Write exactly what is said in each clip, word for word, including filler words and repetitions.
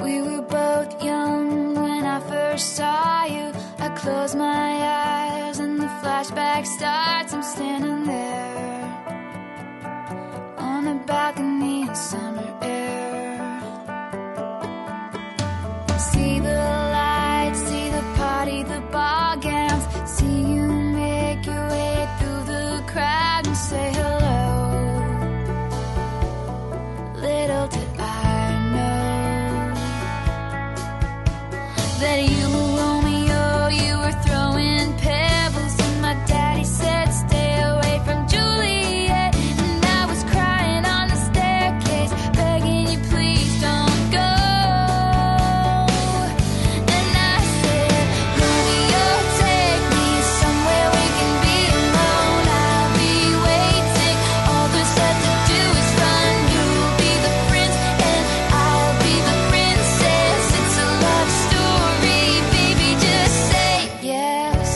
We were both young when I first saw you. I close my eyes and the flashback starts. I'm standing there on a balcony in summer air. See the lights, see the party, the ball gowns. See you make your way through the crowd and say hello. Little did I know that you were Romeo, you were throwing pebbles, and my daddy said stay away from Juliet. And I was crying on the staircase, begging you please don't go. And I said, Romeo, take me somewhere we can be alone. I'll be waiting, all there's left to do is run. You'll be the prince and I'll be the princess. It's a love story, baby, just say yes.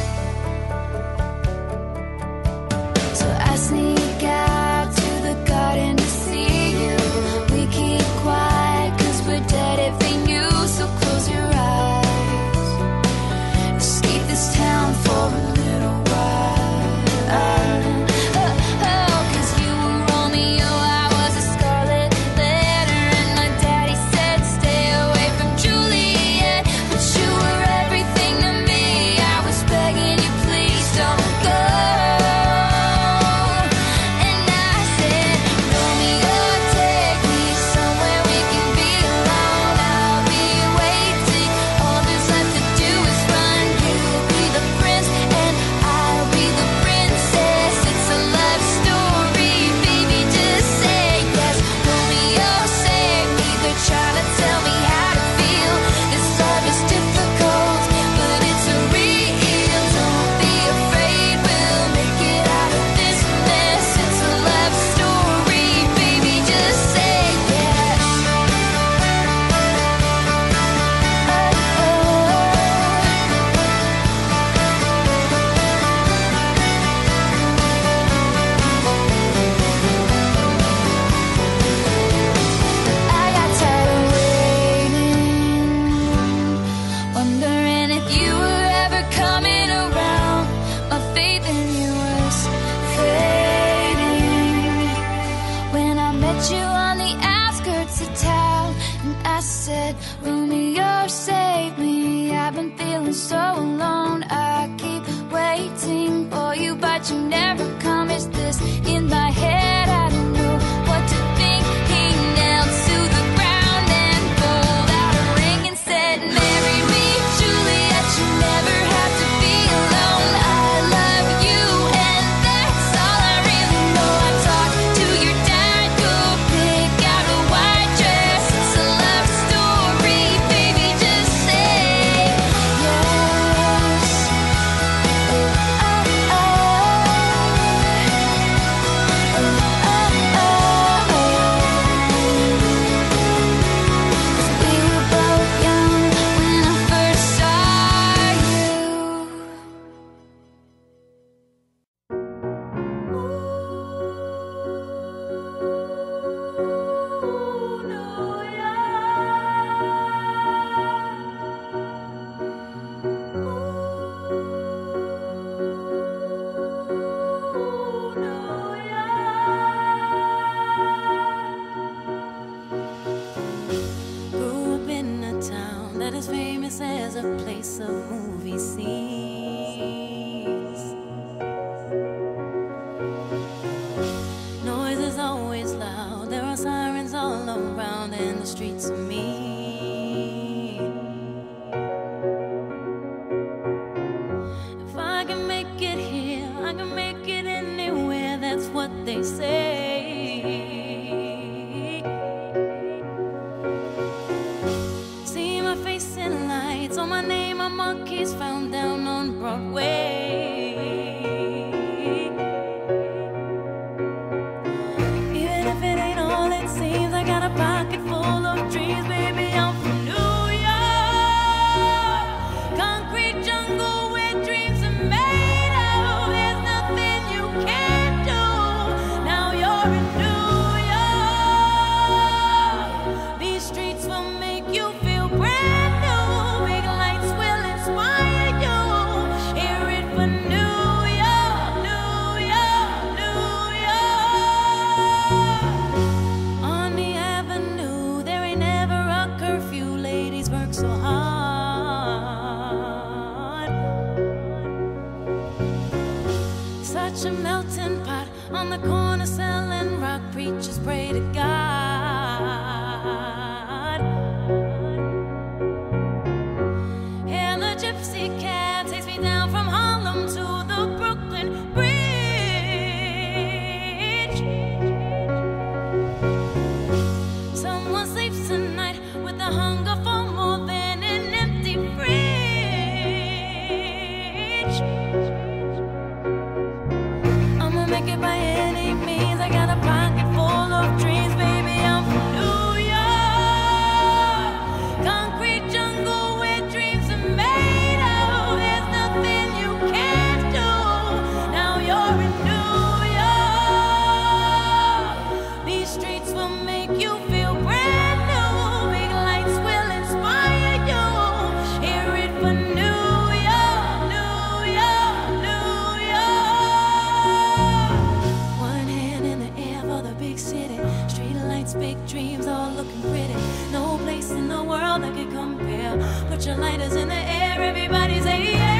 So I sneak out to the garden to see you. We keep quiet cause we're dead if they knew. So close your eyes, escape this town for a little while. Oh, oh, cause you were Romeo, I was a scarlet letter, and my daddy said stay away from Juliet. But you were everything to me, I was begging you please don't go. And I said, Romeo, take me somewhere we can be alone. I'll be waiting, all there's left to do is run. You'll be the prince and I'll be the princess. It's a love story, baby, just say yes. Romeo, save me, they're trying to tell me how to feel. This love is difficult, but it's a real. Don't be afraid, we'll make it out of this mess. It's a love story, baby, just say yes. I got tired of waiting, wondering if you were ever coming around. My faith in you was fading when I met you on the outskirts of town. And I said, Romeo, save me, I've been feeling so alone. I keep waiting for you, but you never come. Is this in my head? I don't know what to think. He knelt to the ground and pulled out a ring and said, marry me, Juliet, you never have to be alone. I love you and that's all I really know. I talked to your dad, go pick out a white dress. It's a love story, baby, just say yes. Oh, oh, These streets will make you on the corner selling rock, preachers pray to God. And the gypsy cab takes me down from Harlem to the Brooklyn Bridge. Someone sleeps tonight with the hunger for more than an empty fridge. I'ma make it by any means. I got a pocket full of dreams, baby. I'm from New York, concrete jungle where dreams are made of. There's nothing you can't do. Now you're in New York. These streets will make you feel brand new. Big lights will inspire you. Hear it for New York, New York, New York. One hand in the air for the big city. Street lights, big dreams, all looking pretty. No place in the world that could compare. Put your lighters in the air, everybody say yeah.